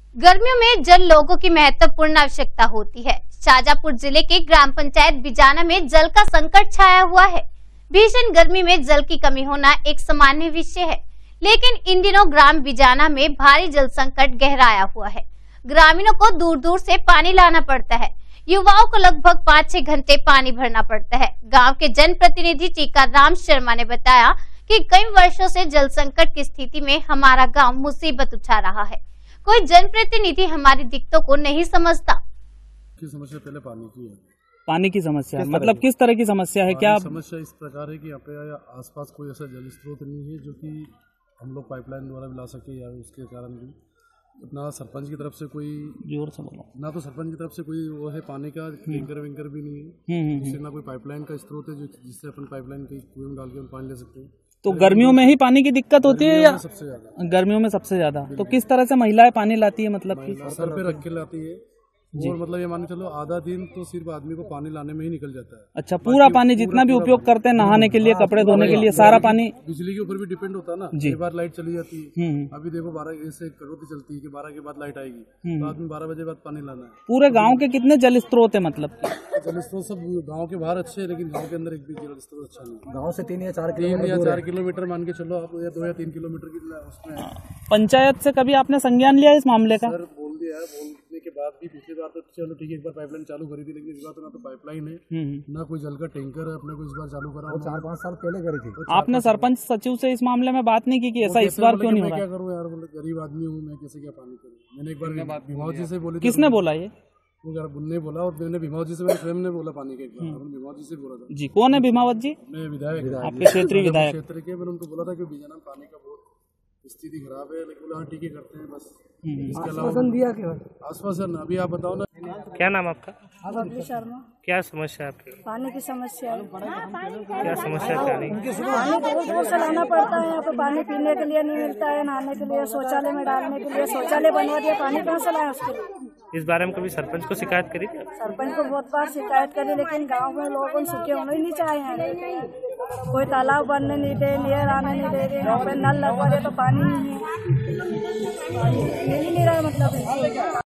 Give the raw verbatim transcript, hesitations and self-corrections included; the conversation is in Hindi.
गर्मियों में जल लोगों की महत्वपूर्ण आवश्यकता होती है। शाजापुर जिले के ग्राम पंचायत बिजाना में जल का संकट छाया हुआ है। भीषण गर्मी में जल की कमी होना एक सामान्य विषय है, लेकिन इन दिनों ग्राम बिजाना में भारी जल संकट गहराया हुआ है। ग्रामीणों को दूर दूर से पानी लाना पड़ता है। युवाओं को लगभग पाँच छह घंटे पानी भरना पड़ता है। गांव के जनप्रतिनिधि टीकाराम शर्मा ने बताया कि कई वर्षों से जल संकट की स्थिति में हमारा गांव मुसीबत उठा रहा है। कोई जनप्रतिनिधि हमारी दिक्कतों को नहीं समझता। की समस्या पहले पानी की है। पानी की समस्या मतलब किस तरह की समस्या है? क्या समस्या इस प्रकार है कि यहाँ पे आसपास कोई ऐसा जल स्रोत नहीं है जो कि हम लोग पाइपलाइन द्वारा ला सके, या उसके कारण भी ना सरपंच की तरफ से कोई जोर से बोलो ना तो सरपंच की तरफ से कोई वो है, पानी का टैंकर वैंकर भी नहीं है, जिससे ना कोई पाइपलाइन का स्रोत है जो जिससे अपन पाइपलाइन के कुएं में डाल के पानी ले सकते हैं। तो गर्मियों में ही पानी की दिक्कत होती है या सबसे ज्यादा? गर्मियों में सबसे ज्यादा। तो किस तरह से महिलाएं पानी लाती है? मतलब कि सर पे रख के लाती है, और मतलब ये मान के चलो आधा दिन तो सिर्फ आदमी को पानी लाने में ही निकल जाता है। अच्छा, पूरा पानी जितना भी उपयोग करते हैं नहाने के लिए, कपड़े धोने के लिए, सारा पानी बिजली के ऊपर भी डिपेंड होता है ना। कई बार लाइट चली जाती है। अभी देखो बारह से कटौती चलती है कि बारह के बाद लाइट आएगी, तो आदमी बारह बजे बाद पानी लाना है। पूरे गाँव के कितने जल स्त्रोत है? मतलब जल स्त्रोत सब गाँव के बाहर अच्छे है, लेकिन गाँव के अंदर एक भी जल स्त्रोत अच्छा नहीं। गाँव से तीन या चार तीन या चार किलोमीटर मान के चलो आप, या दो या तीन किलोमीटर की उसमें। पंचायत से कभी आपने संज्ञान लिया इस मामले का? सर बोल दिया है, बोलने के बाद भी पिछली बार तो चलो ठीक है, एक बार पाइपलाइन चालू करी थी, लेकिन इस बार तो ना तो पाइपलाइन है ना कोई जल का टैंकर है अपने को इस बार चालू करा। चार पाँच साल पहले करी थी। आपने सरपंच सचिव से इस मामले में बात नहीं की कि ऐसा इस बार क्यों नहीं हो रहा? क्या करूँ यार, गरीब आदमी हूँ मैं, कैसे क्या पानी करूँ। मैंने एक बार भीमाव जी से बोली। किसने बोला ये? वो बुन्ने बोला, और मैंने भीमावत जी से मैंने स्वयं ने बोला पानी के, एक बार भीमावत जी से बोला था। जी, कौन है भीमावत जी? मैं विधायक, आपके क्षेत्रीय विधायक क्षेत्र के। मैंने उनको बोला था कि बिजाना में पानी का बहुत स्थिति खराब है, लेकिन हाँ ठीक है करते हैं बस। इसके अलावा दिया क्या आश्वासन? अभी आप बताओ ना। क्या नाम आपका? बबली शर्मा। क्या समस्या है आपकी? पानी की समस्या है। क्या समस्या क्या नहीं? पानी दूर दूर से लाना पड़ता है। यहाँ पे पानी पीने के लिए नहीं मिलता है, नहाने के लिए, शौचालय में डालने के लिए। शौचालय बनवा दिया, पानी कहाँ से लाए उसके लिए? इस बारे में कभी सरपंच को शिकायत करी थी? सरपंच को बहुत बार शिकायत करी, लेकिन गांव में लोगों सूखे होने ही नहीं चाहे हैं। कोई तालाब बनने नहीं दे, नहर आने नहीं दे रही, यहाँ पे नल लगवा दे तो पानी नहीं है, मिल ही नहीं रहा है मतलब।